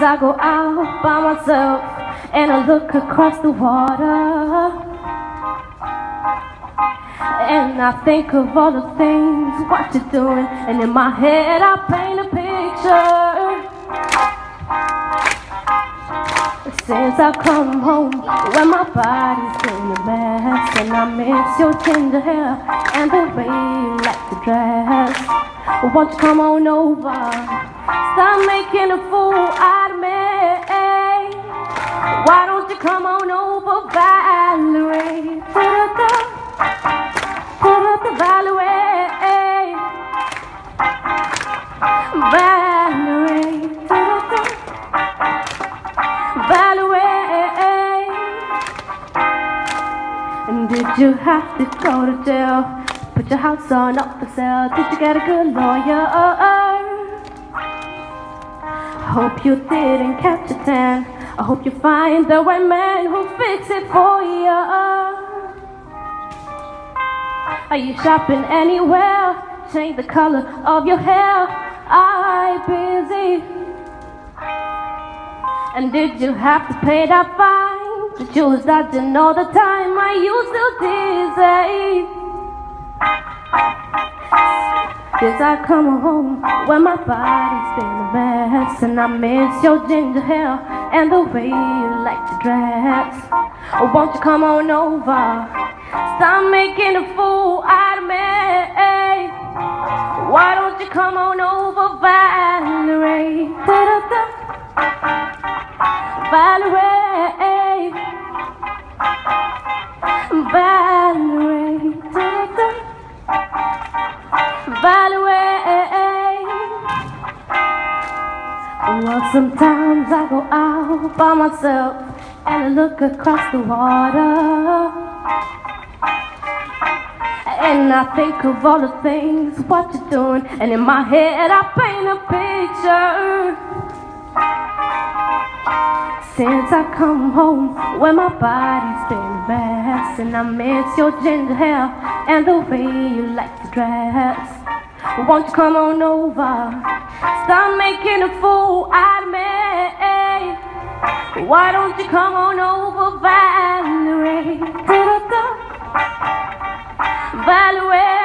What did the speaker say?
I go out by myself and I look across the water, and I think of all the things, what you're doing, and in my head I paint a picture. Since I come home, when my body's been a mess, and I miss your ginger hair and the way you like to dress. Won't you come on over, stop making a fool out of me. Why don't you come on over, Valerie? Valerie, Valerie, Valerie. And did you have to go to jail? Put your house on up for sale? Did you get a good lawyer? Hope you didn't catch a tan. I hope you find the right man who'll fix it for you. Are you shopping anywhere? Change the color of your hair. I'm busy. And did you have to pay that fine? The jewels dodging all the time. Are you still dizzy? Since I come home when my body's been a mess, and I miss your ginger hair and the way you like to dress. Oh, won't you come on over, stop making a fool out of me. Why don't you come on over, Valerie? Valerie, Valerie, Valerie. Well, sometimes I go out by myself and I look across the water, and I think of all the things, what you're doing, and in my head I paint a picture. Since I come home when my body's been a mess, and I miss your ginger hair and the way you like to dress. Won't you come on over, stop making a fool out of me. Why don't you come on over, Valerie? Valerie.